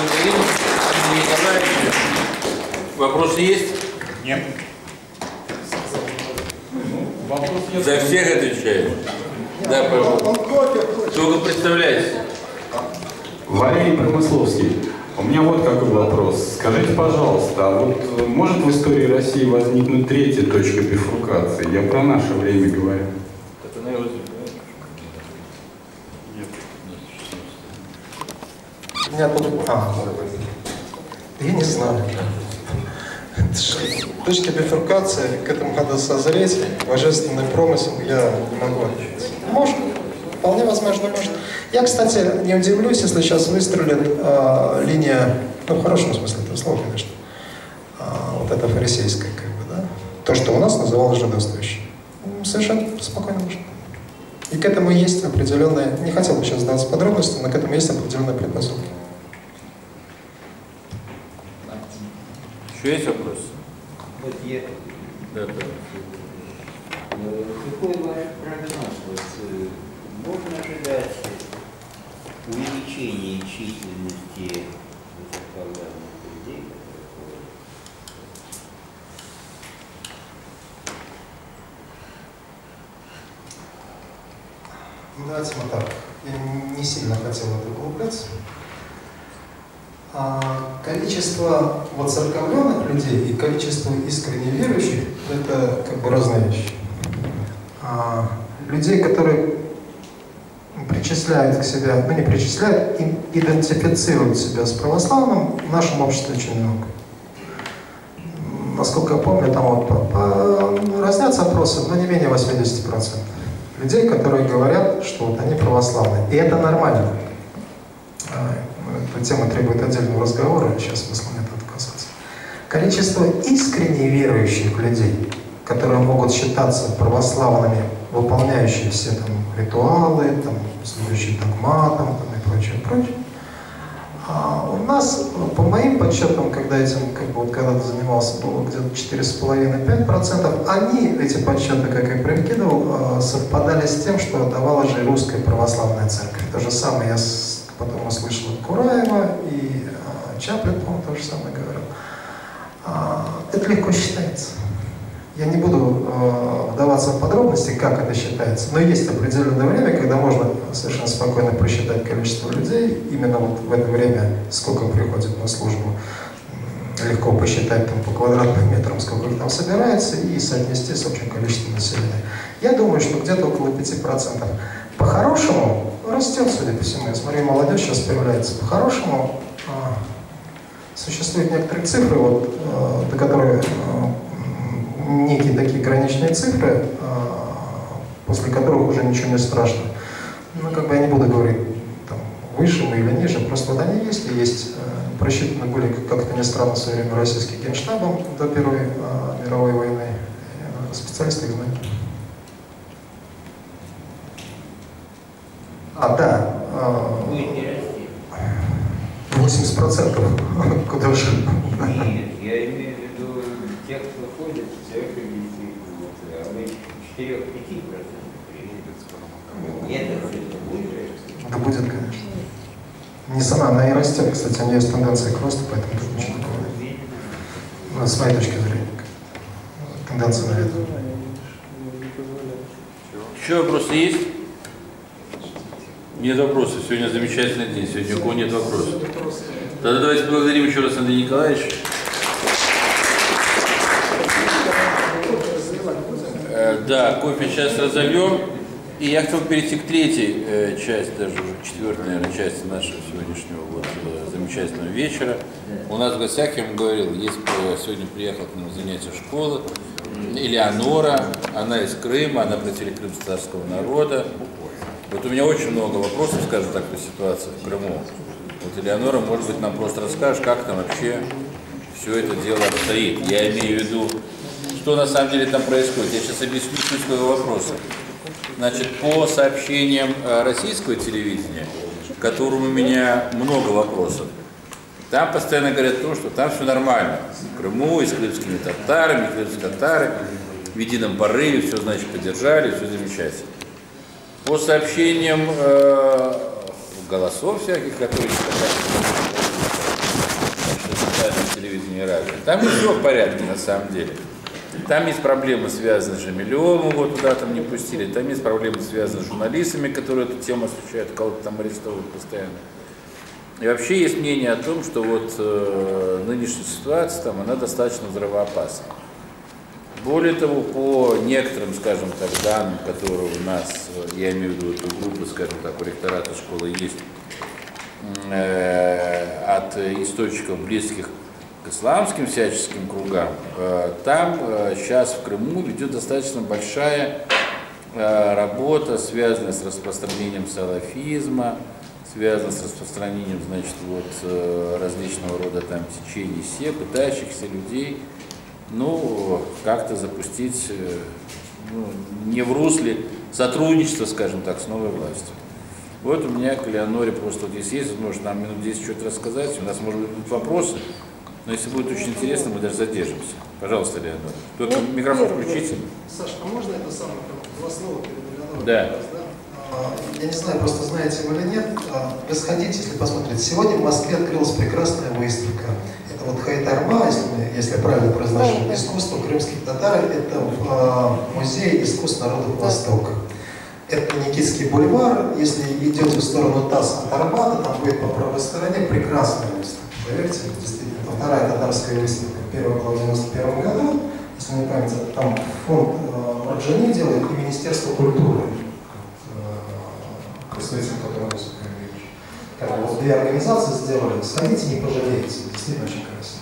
Вопросы есть? Нет. За всех отвечаю. Да, пожалуйста. Только представляйтесь. Валерий Промысловский. У меня вот какой вопрос. Скажите, пожалуйста, а вот может в истории России возникнуть 3-я точка бифуркации? Я про наше время говорю. Это на его взгляд. У меня тут... я не знаю. Точка бифуркации, к этому надо созреть. Божественный промысел я не могу ответить. Может, вполне возможно, может. Я, кстати, не удивлюсь, если сейчас выстрелит линия, ну, в хорошем смысле этого слова, конечно, вот эта фарисейская, как бы, да, то, что у нас называлось жидовствующим. Совершенно спокойно можно. И к этому есть определенные, не хотел бы сейчас даваться подробности, но к этому есть определенные предпосылки. Еще есть вопросы? Вот я... Да, да. Какой ваш прогноз? Вот, можно ожидать увеличения увеличении численности высокоположенных людей, Давайте вот так. Я не сильно хотел в это углубляться. Количество воцерковленных людей и количество искренне верующих – это как бы разные вещи. Людей, которые причисляют к себе, ну не причисляют, идентифицируют себя с православным, в нашем обществе очень много. Насколько я помню, там вот разнятся опросы, но не менее 80%. Людей, которые говорят, что вот они православные. И это нормально. Эта тема требует отдельного разговора, сейчас смысла нет этого касаться. Количество искренне верующих людей, которые могут считаться православными, выполняющие все там ритуалы, там, служащие догматам там, и прочее, прочее. У нас, по моим подсчетам, когда этим вот когда-то занимался, было где-то 4,5–5%, они, эти подсчеты, как я прикидывал, совпадали с тем, что давала же Русская Православная Церковь. То же самое я потом услышал от Кураева, и Чаплин, по-моему, то же самое говорил. Это легко считается. Я не буду вдаваться в подробности, как это считается, но есть определенное время, когда можно совершенно спокойно просчитать количество людей, именно вот в это время, сколько приходит на службу, легко посчитать там, по квадратным метрам, сколько их там собирается, и соотнести с общим количеством населения. Я думаю, что где-то около 5%. По-хорошему растет, судя по всему. Я смотрю, молодежь сейчас появляется. По-хорошему существуют некоторые цифры, вот, до которых некие такие граничные цифры, после которых уже ничего не страшно. Ну, как бы я не буду говорить, там, выше мы или ниже, просто вот они есть, и есть, просчитаны были, как это ни странно, в свое время российским генштабом до Первой мировой войны. Специалисты их знают. Да. будет не расти. 80%. Куда же? Нет, я имею в виду тех, кто ходит в церковь, а вы 4–5% нет, это будет расти. Это будет, конечно. Не сама, она и растет, кстати, у нее есть тенденция к росту, поэтому тут ничего такого нет. Ну, с моей точки зрения. Тенденция на это. Еще вопросы есть? Нет вопросов. Сегодня замечательный день. Сегодня у кого нет вопросов. Тогда давайте благодарим еще раз Андрея Николаевича. Да, кофе сейчас разольем. И я хотел перейти к третьей части, даже уже четвертой, наверное, части нашего сегодняшнего замечательного вечера. У нас в гостях, я вам говорил, сегодня приехала к нам занятие школы Элеонора, она из Крыма, она представитель крымско-татарского народа. Вот у меня очень много вопросов, скажем так, по ситуации в Крыму. Вот, Элеонора, может быть, нам просто расскажешь, как там вообще все это дело обстоит. Я имею в виду, что на самом деле там происходит. Я сейчас объясню суть своего вопроса. Значит, по сообщениям российского телевидения, к которому у меня много вопросов, там постоянно говорят о том, что там все нормально. В Крыму и с крымскими татарами, крымские татары в едином порыве, все, значит, поддержали, все замечательно. По сообщениям голосов всяких, которые в телевидении радио, там не все в порядке на самом деле. Там есть проблемы, связанные с Жамилевым, его туда там не пустили, там есть проблемы, связанные с журналистами, которые эту тему освещают, кого-то там арестовывают постоянно. И вообще есть мнение о том, что вот нынешняя ситуация там, она достаточно взрывоопасна. Более того, по некоторым, скажем так, данным, которые у нас, я имею в виду эту группу, скажем так, у ректората школы есть, от источников, близких к исламским всяческим кругам, там сейчас в Крыму ведет достаточно большая работа, связанная с распространением салафизма, связанная с распространением, значит, вот различного рода там течений сект, пытающихся людей, ну, как-то запустить, ну, не в русле сотрудничества, скажем так, с новой властью. Вот у меня к Элеоноре просто вот здесь есть, может, нам минут 10 что-то рассказать, у нас, может быть, будут вопросы, но если будет очень интересно, мы даже задержимся. Пожалуйста, Элеонора. Только микрофон включите. Саша, а можно это самое, два слова перед Элеонорой? Да. Я не знаю, просто знаете вы или нет, вы сходите, если посмотрите. Сегодня в Москве открылась прекрасная выставка. Это вот Хайдарма, если я правильно произношу, искусство крымских татар, это в Музее искусств народов Востока. Это Никитский бульвар, если идете в сторону ТАСС от Арбата, там будет по правой стороне прекрасная выставка. Поверьте, действительно, это вторая татарская выставка, первая была в 91 году, если не память, там фонд Марджани делает и Министерство культуры. Представитель, который как вот две организации сделали, сходите, не пожалеете, действительно очень красиво.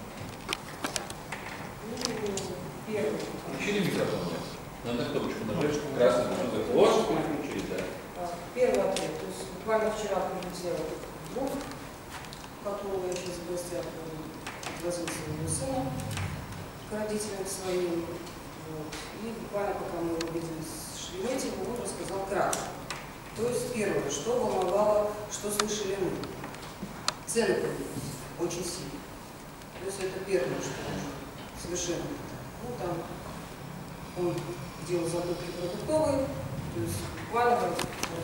Включили микрофон? Надо кнопочку нажать, что красный, что такое. Вот, включили, да. Первый ответ. То есть буквально вчера прилетела бук, которого я сейчас в гостях возил своего сына к родителям своим. Вот. И буквально пока мы его видели с Шереметьевым, он рассказал кратко. То есть первое, что волновало, что слышали мы. Цены поднялись очень сильно. То есть это первое, что совершенно. Ну там он делал закупки продуктовые, то есть буквально 1,5%.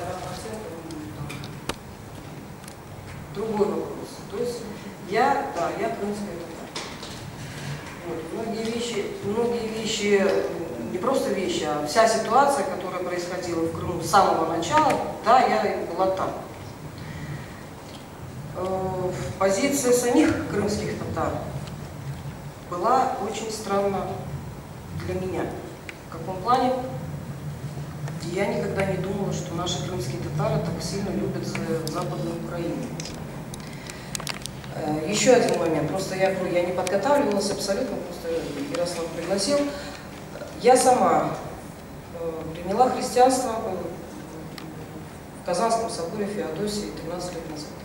Другой вопрос. То есть я крымская татарка. Вот. Многие вещи, не просто вещи, а вся ситуация, которая происходила в Крыму с самого начала, да, я была там. Позиция самих крымских татар была очень странна для меня. В каком плане? Я никогда не думала, что наши крымские татары так сильно любят Западную Украину. Еще один момент, просто я не подготавливалась абсолютно, просто Ярослав пригласил. Я сама приняла христианство в Казанском соборе Феодосии 13 лет назад.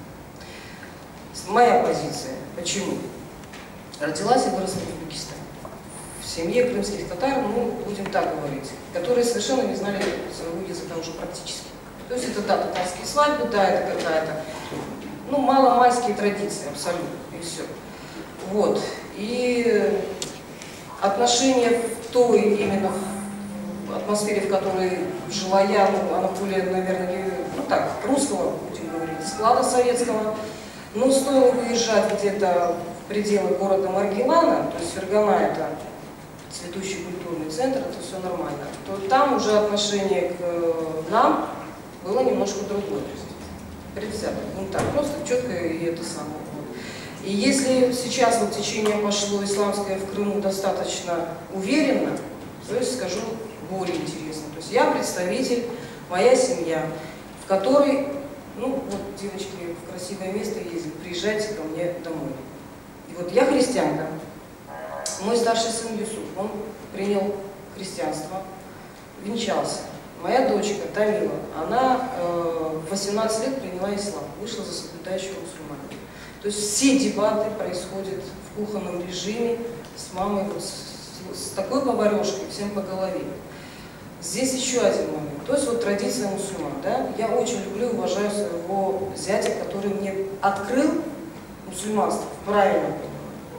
Моя позиция. Почему? Родилась и выросла в Узбекистане. В семье крымских татар, ну, будем так говорить, которые совершенно не знали своего языка уже практически. То есть это, да, татарские свадьбы, да, это какая-то, ну, маломальские традиции, абсолютно, и все. Вот. И отношения в той именно атмосфере, в которой жила я, ну, она более, наверное, ну так, русского, будем говорить, склада советского. Но стоило выезжать где-то в пределы города Маргилана, то есть Фергана это цветущий культурный центр, это все нормально, то там уже отношение к нам было немножко другое. Предвзято, ну так, просто четко и это самое. И если сейчас вот течение пошло исламское в Крыму достаточно уверенно, то есть скажу более интересно. То есть я представитель, моя семья, в которой, ну вот девочки в красивое место ездят, приезжайте ко мне домой. И вот я христианка, мой старший сын Юсуф, он принял христианство, венчался. Моя дочка Тамила, она в 18 лет приняла ислам, вышла за соблюдающего мусульманина. То есть все дебаты происходят в кухонном режиме с мамой, вот, с такой поварешкой, всем по голове. Здесь еще один момент. То есть вот традиция мусульман. Да? Я очень люблю и уважаю своего зятя, который мне открыл мусульманство в правильном понимании.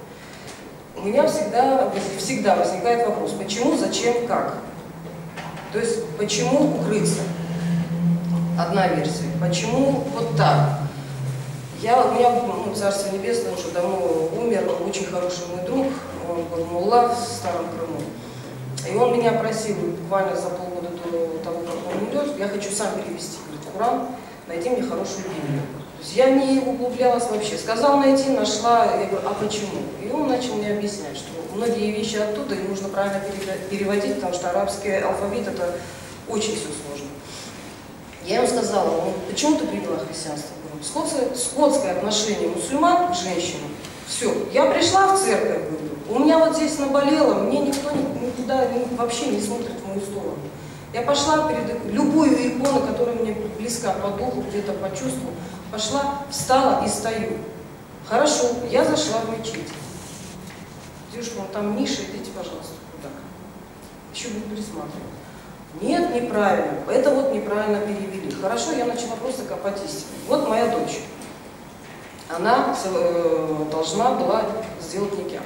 У меня всегда возникает вопрос, почему, зачем, как? То есть почему укрыться? Одна версия. Почему вот так? У меня, ну, Царство Небесное, уже давно умер, очень хороший мой друг, он был мулла в Старом Крыму. И он меня просил буквально за полгода до того, как он умрет, я хочу сам перевести, говорит, Куран, найди мне хорошую Библию. То есть я не углублялась вообще. Сказал найти, нашла, я говорю, а почему? И он начал мне объяснять, что многие вещи оттуда, и нужно правильно переводить, потому что арабский алфавит это очень все сложно. Я ему сказала, ну, почему ты приняла христианство? Скотское отношение мусульман к женщинам. Все, я пришла в церковь, говорю, у меня вот здесь наболело, мне никто никуда вообще не смотрит в мою сторону. Я пошла перед любую икону, которая мне близка по духу, где-то по чувству, пошла, встала и стою. Хорошо, я зашла в мечеть. Девушка, вон там ниша, идите, пожалуйста, туда. Еще буду присматривать. Нет, неправильно. Это вот неправильно перевели. Хорошо, я начала просто копать истину. Вот моя дочь. Она должна была сделать никях.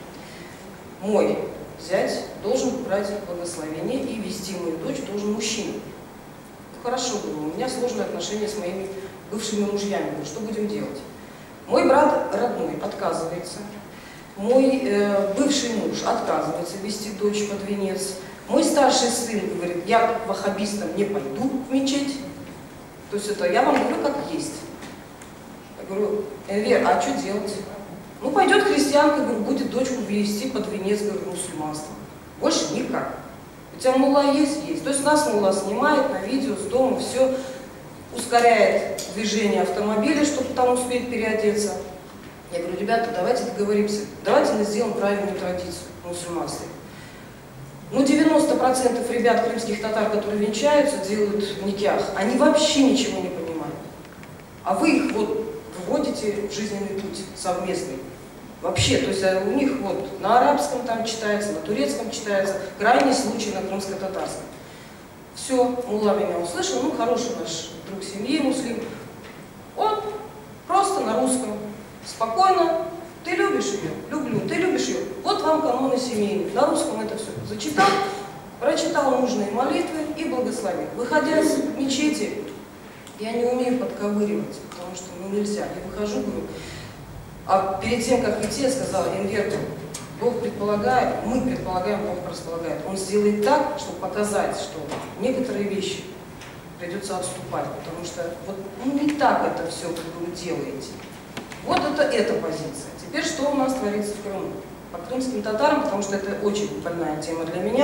Мой зять должен брать благословение и вести мою дочь должен мужчина. хорошо было, у меня сложные отношения с моими бывшими мужьями. Что будем делать? Мой брат родной отказывается, мой бывший муж отказывается вести дочь под венец, мой старший сын говорит, я к ваххабистам не пойду в мечеть. То есть это я вам говорю как есть. Я говорю, Вера, а что делать? Ну пойдет христианка, говорю, будет дочку вести под венец, говорю, мусульманства. Больше никак. У тебя мулла есть? Есть. То есть нас мулла снимает на видео с дома, все ускоряет движение автомобиля, чтобы там успеть переодеться. Я говорю, ребята, давайте договоримся, давайте мы сделаем правильную традицию в мусульманстве. Ну, 90% ребят крымских татар, которые венчаются, делают никях, они вообще ничего не понимают. А вы их вот вводите в жизненный путь совместный. Вообще, то есть у них вот на арабском там читается, на турецком читается, крайний случай на крымско-татарском. Все, мулла меня услышал, ну, хороший наш друг семьи, муслим. Он просто на русском, спокойно, ты любишь ее? Люблю. Ты любишь ее? Вот вам каноны семейные. На русском это все зачитал, прочитал нужные молитвы и благословил. Выходя из мечети, я не умею подковыривать, потому что ну, нельзя. Я выхожу, говорю, а перед тем, как идти, я сказала, Энверку, Бог предполагает, мы предполагаем, Бог располагает. Он сделает так, чтобы показать, что некоторые вещи придется отступать, потому что вот ну, не так это все, как вы делаете. Вот это эта позиция. Теперь что у нас творится в Крыму? По крымским татарам, потому что это очень больная тема для меня.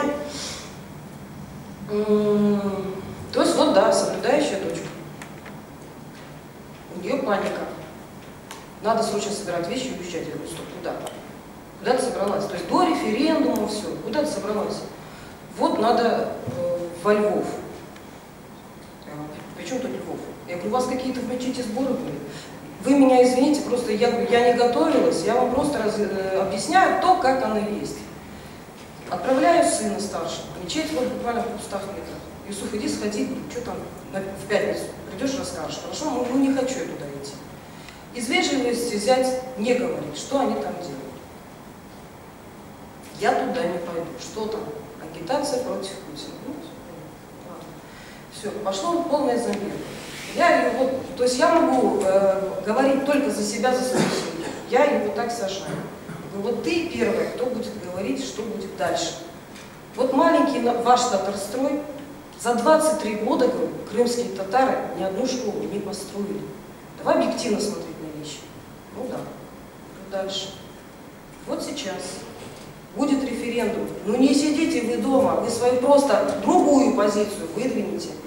То есть вот да, соблюдающая дочка. У нее паника. Надо срочно собирать вещи и уезжать. Я говорю, стоп, куда? Куда ты собралась? То есть до референдума все. Куда ты собралась? Вот надо во Львов. Причем тут Львов? Я говорю, у вас какие-то в мечети сборы были? Вы меня извините, просто я не готовилась, я вам просто объясняю то, как оно есть. Отправляю сына старшего, мечеть вот буквально в 200 метрах. Юсуф, иди сходи, что там в пятницу, придешь, расскажешь. Хорошо, ну не хочу я туда идти. Из вежливости зять не говорит, что они там делают. Я туда не пойду. Что там? Агитация против Путина. Ну, ладно. Все, пошло полное зомбирование. Я его, то есть я могу говорить только за себя, за свою семью. Я его так сажаю. Говорю, вот ты первая, кто будет говорить, что будет дальше. Вот маленький ваш татарстрой, за 23 года, говорю, крымские татары ни одну школу не построили. Давай объективно смотреть на вещи. Ну да. Дальше. Вот сейчас будет референдум. Ну не сидите вы дома, вы свою просто другую позицию выдвинете.